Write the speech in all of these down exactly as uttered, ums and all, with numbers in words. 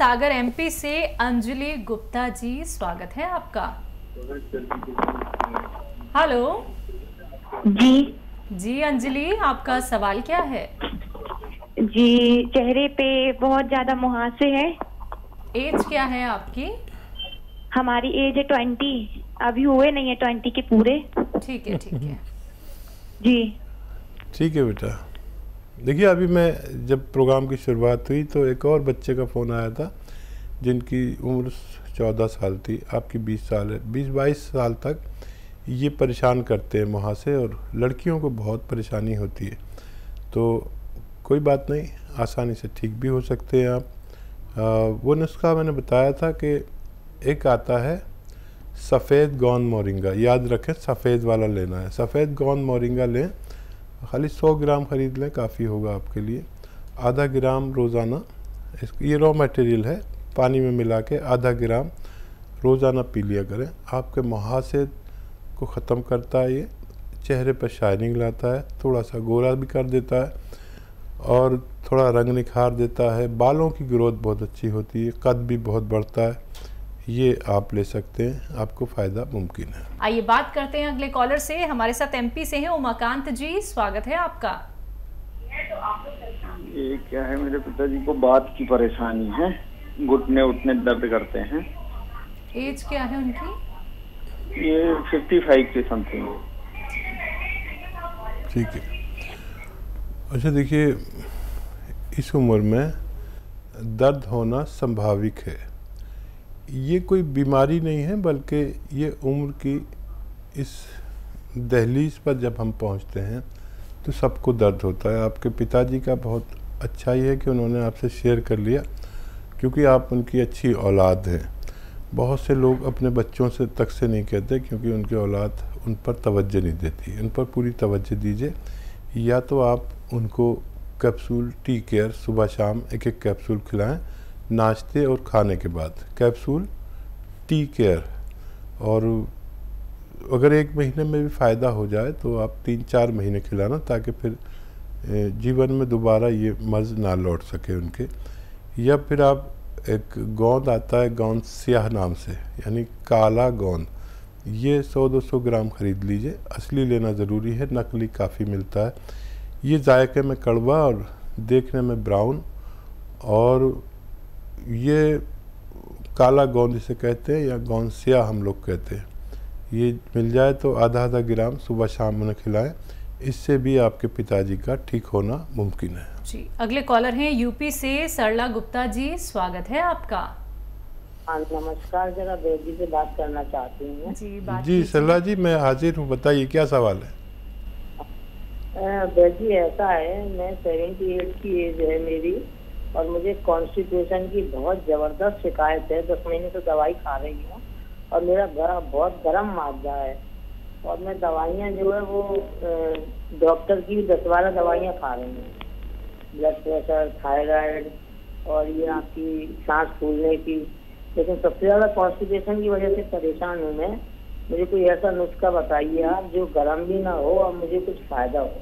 सागर MP से अंजलि गुप्ता जी, स्वागत है आपका। हेलो जी जी अंजलि, आपका सवाल क्या है? जी, चेहरे पे बहुत ज्यादा मुहासे हैं। एज क्या है आपकी? हमारी एज है ट्वेंटी, अभी हुए नहीं है ट्वेंटी के पूरे। ठीक है ठीक है जी ठीक है बेटा। देखिए, अभी मैं जब प्रोग्राम की शुरुआत हुई तो एक और बच्चे का फ़ोन आया था जिनकी उम्र चौदह साल थी, आपकी बीस साल है। बीस बाईस साल तक ये परेशान करते हैं मुहासे, और लड़कियों को बहुत परेशानी होती है। तो कोई बात नहीं, आसानी से ठीक भी हो सकते हैं आप। आ, वो नुस्खा मैंने बताया था कि एक आता है सफ़ेद गोंद मोरिंगा, याद रखें सफ़ेद वाला लेना है। सफ़ेद गोंद मोरिंगा लें, खाली सौ ग्राम ख़रीद लें, काफ़ी होगा आपके लिए। आधा ग्राम रोज़ाना, इस ये रॉ मटेरियल है, पानी में मिला के आधा ग्राम रोज़ाना पी लिया करें। आपके मुहासे को ख़त्म करता है, ये चेहरे पर शाइनिंग लाता है, थोड़ा सा गोरा भी कर देता है और थोड़ा रंग निखार देता है। बालों की ग्रोथ बहुत अच्छी होती है, कद भी बहुत बढ़ता है। ये आप ले सकते हैं, आपको फ़ायदा मुमकिन है। आइए बात करते हैं अगले कॉलर से। हमारे साथ एमपी से हैं उमाकांत जी, स्वागत है आपका। ये क्या है, मेरे पिताजी को बात की परेशानी है, घुटने उठने दर्द करते हैं। एज क्या है उनकी? ये पचपन के समथिंग। ठीक है। अच्छा देखिए, इस उम्र में दर्द होना संभाविक है। ये कोई बीमारी नहीं है, बल्कि ये उम्र की इस दहलीज पर जब हम पहुंचते हैं तो सबको दर्द होता है। आपके पिताजी का बहुत अच्छा ही है कि उन्होंने आपसे शेयर कर लिया, क्योंकि आप उनकी अच्छी औलाद हैं। बहुत से लोग अपने बच्चों से तक से नहीं कहते, क्योंकि उनकी औलाद उन पर तवज्जो नहीं देती। उन पर पूरी तवज्जो दीजिए। या तो आप उनको कैप्सूल टी केयर सुबह शाम एक एक कैप्सूल खिलाएं, नाश्ते और खाने के बाद कैप्सूल टी केयर। और अगर एक महीने में भी फ़ायदा हो जाए तो आप तीन चार महीने खिलाना, ताकि फिर जीवन में दोबारा ये मर्ज़ ना लौट सके उनके। या फिर आप एक गोंद आता है गोंद स्याह नाम से, यानी काला गोंद, ये सौ दो सौ ग्राम ख़रीद लीजिए। असली लेना ज़रूरी है, नकली काफ़ी मिलता है। ये जायके में कड़वा और देखने में ब्राउन, और ये काला गोंद इसे कहते हैं, या गोंद स्याह हम लोग कहते हैं। ये मिल जाए तो आधा आधा ग्राम सुबह शाम उन्हें खिलाएं। इससे भी आपके पिताजी का ठीक होना मुमकिन है। जी अगले कॉलर हैं यूपी से सरला गुप्ता जी, स्वागत है आपका। हाँ नमस्कार, जरा बेटी से बात करना चाहती हूँ। जी बात जी सरला जी, मैं हाजिर हूँ, बताइए क्या सवाल है। बेटी ऐसा है, मैं सेवेंटी एट की एज है मेरी, और मुझे कॉन्स्टिपेशन की बहुत जबरदस्त शिकायत है। दस महीने से दवाई खा रही हूँ और मेरा गला बहुत गर्म मादा है, और मैं दवाइयाँ जो है वो डॉक्टर की दस बारह दवाइयाँ खा रही हूँ, ब्लड प्रेशर, थायराइड और ये आपकी सांस फूलने की। लेकिन सबसे ज़्यादा कॉन्स्टिपेशन की वजह से परेशान हूँ मैं। मुझे कोई ऐसा नुस्खा बताइए आप जो गर्म भी ना हो और मुझे कुछ फ़ायदा हो।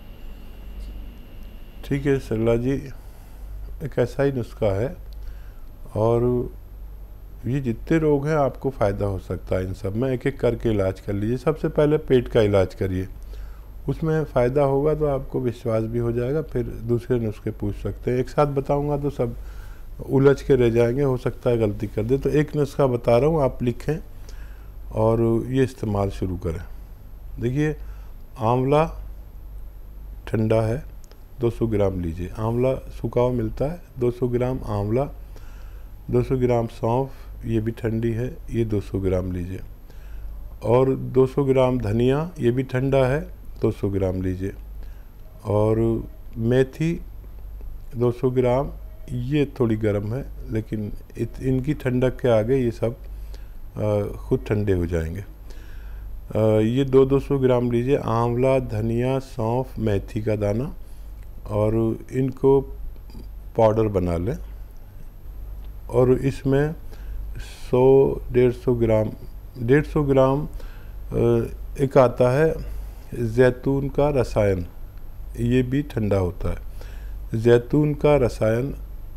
ठीक है सरला जी, एक ऐसा ही नुस्खा है, और ये जितने रोग हैं आपको फ़ायदा हो सकता है इन सब में। एक एक करके इलाज कर लीजिए। सबसे पहले पेट का इलाज करिए, उसमें फ़ायदा होगा तो आपको विश्वास भी हो जाएगा, फिर दूसरे नुस्खे पूछ सकते हैं। एक साथ बताऊंगा तो सब उलझ के रह जाएंगे, हो सकता है गलती कर दे। तो एक नुस्खा बता रहा हूँ, आप लिखें और ये इस्तेमाल शुरू करें। देखिए, आंवला ठंडा है, दो सौ ग्राम लीजिए। आंवला सूखा हुआ मिलता है, दो सौ ग्राम आंवला। दो सौ ग्राम सौंफ, ये भी ठंडी है, ये दो सौ ग्राम लीजिए। और दो सौ ग्राम धनिया, ये भी ठंडा है, दो सौ ग्राम लीजिए। और मेथी दो सौ ग्राम, ये थोड़ी गर्म है, लेकिन इत, इनकी ठंडक के आगे ये सब ख़ुद ठंडे हो जाएंगे। आ, ये दो दो सौ ग्राम लीजिए। आंवला, धनिया, सौंफ, मेथी का दाना, और इनको पाउडर बना लें। और इसमें सौ डेढ़ सौ ग्राम डेढ़ सौ ग्राम एक आता है जैतून का रसायन, ये भी ठंडा होता है। जैतून का रसायन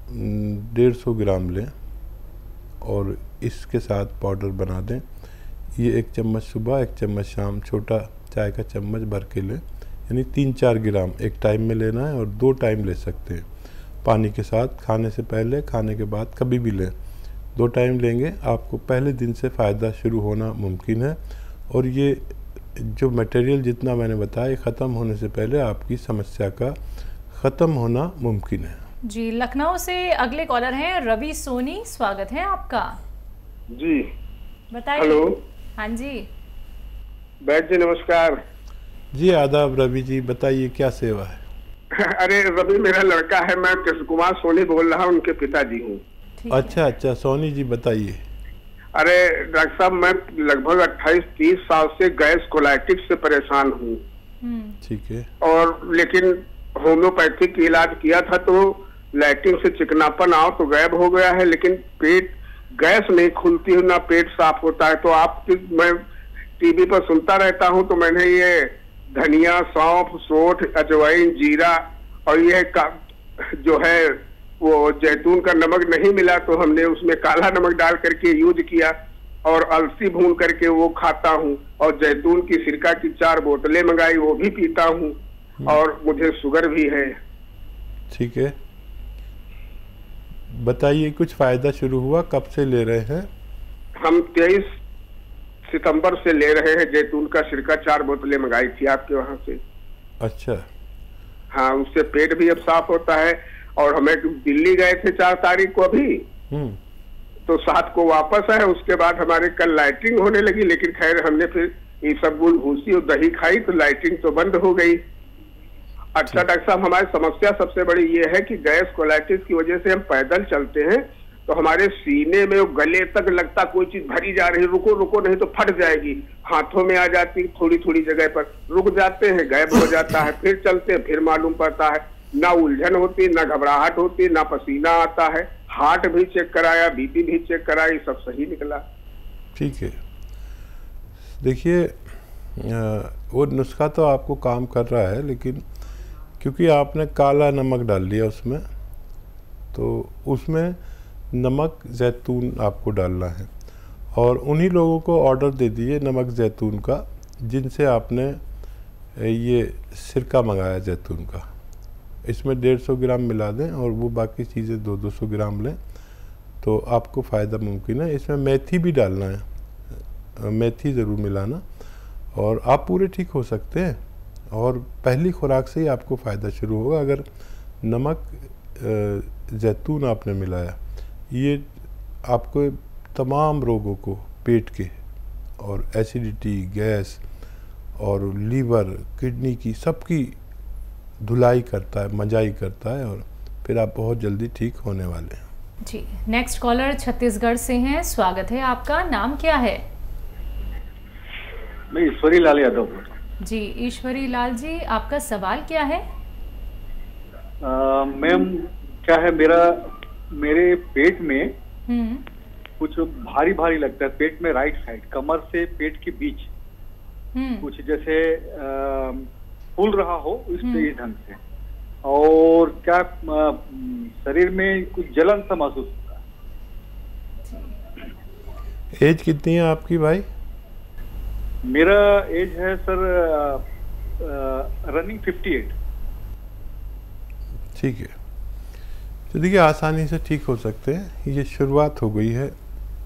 डेढ़ सौ ग्राम लें और इसके साथ पाउडर बना दें। ये एक चम्मच सुबह, एक चम्मच शाम, छोटा चाय का चम्मच भर के लें, यानी तीन चार ग्राम एक टाइम में लेना है और दो टाइम ले सकते हैं पानी के साथ, खाने से पहले, खाने के बाद, कभी भी लें। दो टाइम लेंगे, आपको पहले दिन से फ़ायदा शुरू होना मुमकिन है। और ये जो मटेरियल जितना मैंने बताया, ये ख़त्म होने से पहले आपकी समस्या का ख़त्म होना मुमकिन है। जी, लखनऊ से अगले कॉलर हैं रवि सोनी, स्वागत है आपका। जी बताइए। हेलो। हाँ जी, बैठ जी, नमस्कार। जी आदाब रवि जी, बताइए क्या सेवा है। अरे रवि मेरा लड़का है, मैं कृष्ण कुमार सोनी बोल रहा हूँ, उनके पिताजी हूँ। अच्छा अच्छा, सोनी जी बताइए। अरे डॉक्टर साहब, मैं लगभग अट्ठाईस तीस साल से गैस कोलाइटिस से परेशान हूँ। ठीक है। और लेकिन होम्योपैथिक इलाज किया था तो लैट्रिन से चिकनापन आओ तो गायब हो गया है, लेकिन पेट गैस नहीं खुलती है, ना पेट साफ होता है। तो आप, मैं टीवी पर सुनता रहता हूँ, तो मैंने ये धनिया, सौंफ, सोंठ, अजवाइन, जीरा और ये का, जो है वो जैतून का नमक नहीं मिला तो हमने उसमें काला नमक डाल करके यूज किया और अलसी भून करके वो खाता हूँ। और जैतून की सिरका की चार बोतलें मंगाई, वो भी पीता हूँ। और मुझे शुगर भी है। ठीक है, बताइए कुछ फायदा शुरू हुआ, कब से ले रहे हैं? हम तेईस सितंबर से ले रहे हैं। जैतून का सिरका चार बोतलें मंगाई थी आपके वहां से। अच्छा। हाँ, उससे पेट भी अब साफ होता है। और हमें दिल्ली गए थे चार तारीख को अभी, तो सात को वापस आए। उसके बाद हमारे कल लाइटिंग होने लगी, लेकिन खैर हमने फिर ये सब गुल भूसी और दही खाई तो लाइटिंग तो बंद हो गई। अच्छा डॉक्टर साहब, हमारी समस्या सबसे बड़ी ये है कि गैस कोलाइटिस की वजह से हम पैदल चलते हैं तो हमारे सीने में गले तक लगता कोई चीज भरी जा रही, रुको रुको नहीं तो फट जाएगी, हाथों में आ जाती, थोड़ी थोड़ी जगह पर रुक जाते हैं, गायब हो जाता है, फिर चलते हैं, फिर मालूम पड़ता है। ना उलझन होती, ना घबराहट होती, ना पसीना आता है। हार्ट भी चेक कराया, बीपी भी चेक कराया, सब सही निकला। ठीक है, देखिए वो नुस्खा तो आपको काम कर रहा है, लेकिन क्योंकि आपने काला नमक डाल लिया उसमें, तो उसमें नमक जैतून आपको डालना है। और उन्हीं लोगों को ऑर्डर दे दिए नमक जैतून का जिनसे आपने ये सिरका मंगाया जैतून का। इसमें डेढ़ सौ ग्राम मिला दें और वो बाकी चीज़ें दो दो सौ ग्राम लें तो आपको फ़ायदा मुमकिन है। इसमें मेथी भी डालना है, मेथी ज़रूर मिलाना, और आप पूरे ठीक हो सकते हैं। और पहली खुराक से ही आपको फ़ायदा शुरू होगा। अगर नमक जैतून आपने मिलाया, ये आपको तमाम रोगों को, पेट के और एसिडिटी, गैस और लीवर, किडनी की, सबकी धुलाई करता है, मजाई करता है, और फिर आप बहुत जल्दी ठीक होने वाले हैं। जी, नेक्स्ट कॉलर छत्तीसगढ़ से हैं, स्वागत है आपका। नाम क्या है? मैं ईश्वरी लाल यादव। जी ईश्वरी लाल जी, आपका सवाल क्या है? मैम क्या है, मेरा मेरे पेट में कुछ भारी भारी लगता है, पेट में, राइट साइड, कमर से पेट के बीच कुछ जैसे आ, फूल रहा हो इस इस ढंग से, और क्या आ, शरीर में कुछ जलन सा महसूस होता है। एज कितनी है आपकी भाई? मेरा एज है सर रनिंग फिफ्टी एट। ठीक है, तो देखिए आसानी से ठीक हो सकते हैं। ये शुरुआत हो गई है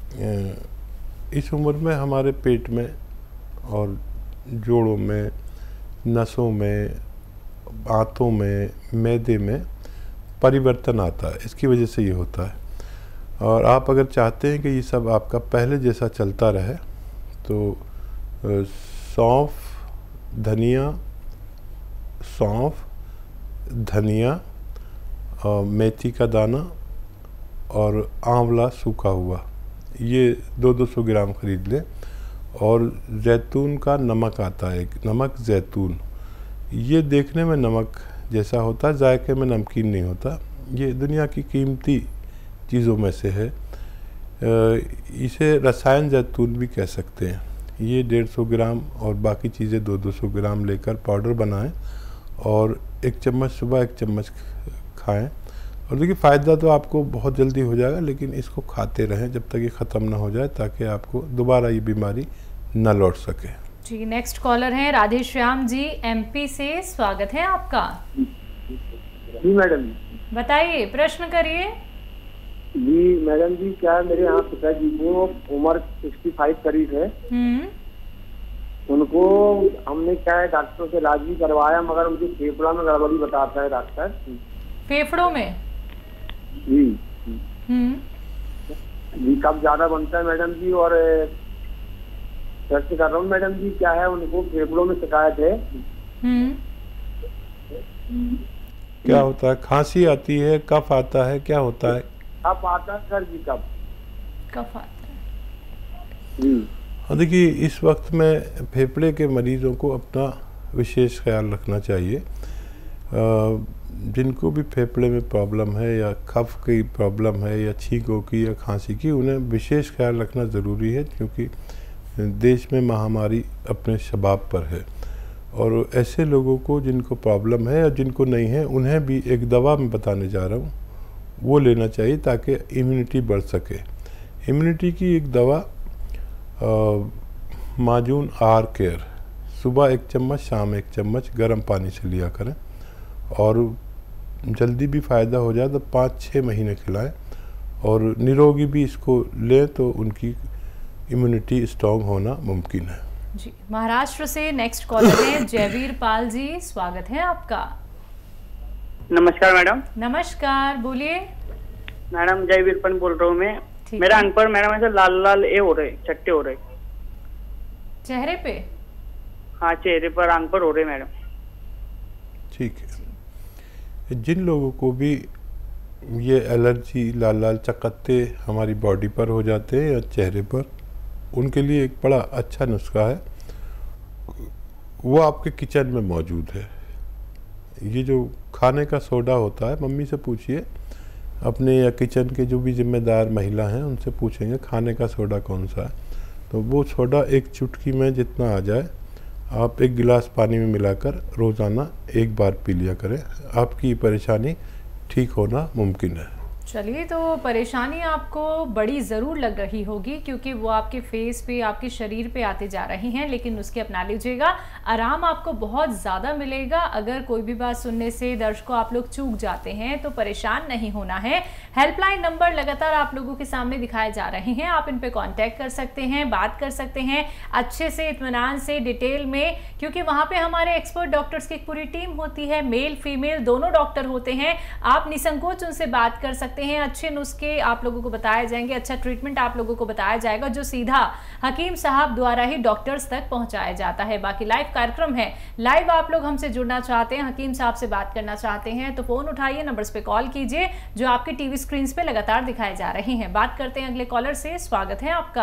इस उम्र में। हमारे पेट में और जोड़ों में, नसों में, आंतों में, मैदे में परिवर्तन आता है, इसकी वजह से ये होता है। और आप अगर चाहते हैं कि ये सब आपका पहले जैसा चलता रहे तो सौंफ, धनिया, सौंफ, धनिया, मेथी का दाना और आंवला सूखा हुआ, ये दो दो सौ ग्राम खरीद लें। और जैतून का नमक आता है, एक नमक जैतून, ये देखने में नमक जैसा होता है, जायके में नमकीन नहीं होता। ये दुनिया की कीमती चीज़ों में से है। इसे रसायन जैतून भी कह सकते हैं। ये डेढ़ सौ ग्राम और बाकी चीज़ें दो दो सौ ग्राम लेकर पाउडर बनाएं और एक चम्मच सुबह, एक चम्मच खाएं और देखिए फ़ायदा तो आपको बहुत जल्दी हो जाएगा, लेकिन इसको खाते रहें जब तक ये ख़त्म ना हो जाए, ताकि आपको दोबारा ये बीमारी न लौट सके। जी, नेक्स्ट कॉलर हैं राधे श्याम जी एमपी से, स्वागत है आपका। जी मैडम, बताइए, प्रश्न करिए। जी मैडम जी, क्या मेरे यहाँ पिताजी को उम्र पैंसठ करीब है, हम्म उनको हमने क्या है डॉक्टर से इलाज भी करवाया, मगर उनके फेफड़ा में गड़बड़ी बताता है डॉक्टर। फेफड़ों में? जी हम्म जी, कब ज्यादा बनता है मैडम जी, और टेस्ट कर रहा हूँ मैडम जी, क्या है उनको फेफड़ों में शिकायत है। हम्म क्या होता है? खांसी आती है, कफ आता है, क्या होता है? कब आता है सर जी? कब कफ आता है जी? हाँ, देखिए इस वक्त में फेफड़े के मरीज़ों को अपना विशेष ख्याल रखना चाहिए। जिनको भी फेफड़े में प्रॉब्लम है या कफ की प्रॉब्लम है या छींकों की या खांसी की, उन्हें विशेष ख्याल रखना ज़रूरी है, क्योंकि देश में महामारी अपने शबाब पर है। और ऐसे लोगों को जिनको प्रॉब्लम है या जिनको नहीं है, उन्हें भी एक दवा मैं बताने जा रहा हूँ, वो लेना चाहिए ताकि इम्यूनिटी बढ़ सके। इम्यूनिटी की एक दवा माजून आर केयर, सुबह एक चम्मच, शाम एक चम्मच गर्म पानी से लिया करें, और जल्दी भी फ़ायदा हो जाए तो पाँच छः महीने खिलाएं, और निरोगी भी इसको लें तो उनकी इम्यूनिटी स्ट्रॉन्ग होना मुमकिन है। जी, महाराष्ट्र से नेक्स्ट कॉलर है जयवीर पाल जी, स्वागत है आपका। नमस्कार मैडम। नमस्कार, बोलिए। मैडम जयवीर पाल बोल रहा हूँ मैं। मेरा अंग पर मैडम ऐसे लाल लाल ए हो रहे, चट्टे हो रहे चेहरे पे। हाँ, चेहरे पर, अंग पर हो रहे मैडम। ठीक है, जिन लोगों को भी ये एलर्जी, लाल लाल चकत्ते हमारी बॉडी पर हो जाते हैं या चेहरे पर, उनके लिए एक बड़ा अच्छा नुस्खा है, वो आपके किचन में मौजूद है। ये जो खाने का सोडा होता है, मम्मी से पूछिए अपने, या किचन के जो भी जिम्मेदार महिला हैं उनसे पूछेंगे खाने का सोडा कौन सा है, तो वो सोडा एक चुटकी में जितना आ जाए, आप एक गिलास पानी में मिलाकर रोज़ाना एक बार पी लिया करें, आपकी परेशानी ठीक होना मुमकिन है। चलिए, तो परेशानी आपको बड़ी ज़रूर लग रही होगी, क्योंकि वो आपके फेस पे, आपके शरीर पे आते जा रही हैं, लेकिन उसके अपना लीजिएगा, आराम आपको बहुत ज़्यादा मिलेगा। अगर कोई भी बात सुनने से दर्शकों आप लोग चूक जाते हैं तो परेशान नहीं होना है। हेल्पलाइन नंबर लगातार आप लोगों के सामने दिखाए जा रहे हैं, आप इन पर कॉन्टैक्ट कर सकते हैं, बात कर सकते हैं अच्छे से, इत्मीनान से, डिटेल में, क्योंकि वहाँ पर हमारे एक्सपर्ट डॉक्टर्स की एक पूरी टीम होती है, मेल फीमेल दोनों डॉक्टर होते हैं। आप निसंकोच उनसे बात कर सकते हैं, अच्छे नुस्खे आप लोगों को बताए जाएंगे, अच्छा ट्रीटमेंट आप लोगों को बताया जाएगा, जो सीधा हकीम साहब द्वारा ही डॉक्टर्स तक पहुंचाया जाता है। बाकी लाइव कार्यक्रम है, लाइव आप लोग हमसे जुड़ना चाहते हैं, हकीम साहब से बात करना चाहते हैं, तो फोन उठाइए, नंबर्स पे कॉल कीजिए जो आपके टीवी स्क्रीन पे लगातार दिखाए जा रहे हैं। बात करते हैं अगले कॉलर से, स्वागत है आपका।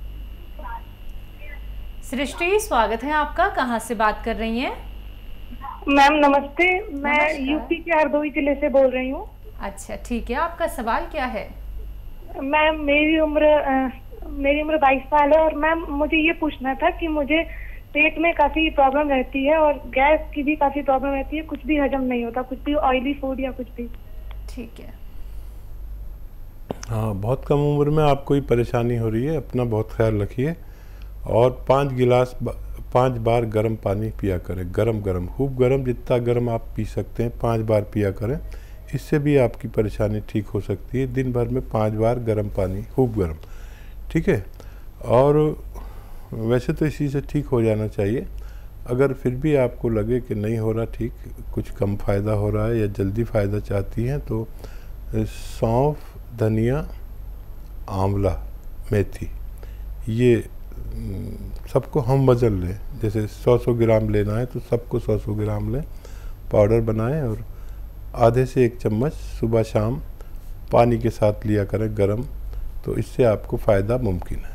सृष्टि, स्वागत है आपका, कहाँ से बात कर रही हैं? मैम नमस्ते, मैं यूपी के हरदोई जिले से बोल रही हूँ। अच्छा, ठीक है, आपका सवाल क्या है? मैम मेरी उम्र आ, मेरी उम्र बाईस साल है, और मैम मुझे ये पूछना था कि मुझे पेट में काफी प्रॉब्लम रहती है और गैस की भी काफी प्रॉब्लम रहती है, कुछ भी हजम नहीं होता, कुछ भी ऑयली फूड या कुछ भी। ठीक है। हाँ, बहुत कम उम्र में आपको ये परेशानी हो रही है, अपना बहुत ख्याल रखिए, और पाँच गिलास पाँच बार गर्म पानी पिया करें, गरम गरम, खूब गरम, जितना गर्म आप पी सकते हैं पाँच बार पिया करें, इससे भी आपकी परेशानी ठीक हो सकती है। दिन भर में पाँच बार गर्म पानी, खूब गर्म, ठीक है। और वैसे तो इसी से ठीक हो जाना चाहिए। अगर फिर भी आपको लगे कि नहीं हो रहा ठीक, कुछ कम फ़ायदा हो रहा है या जल्दी फ़ायदा चाहती हैं, तो सौंफ, धनिया, आंवला, मेथी, ये सबको हम वज़न लें, जैसे सौ सौ ग्राम लेना है तो सबको सौ सौ ग्राम लें, पाउडर बनाएं, और आधे से एक चम्मच सुबह शाम पानी के साथ लिया करें गरम, तो इससे आपको फ़ायदा मुमकिन है।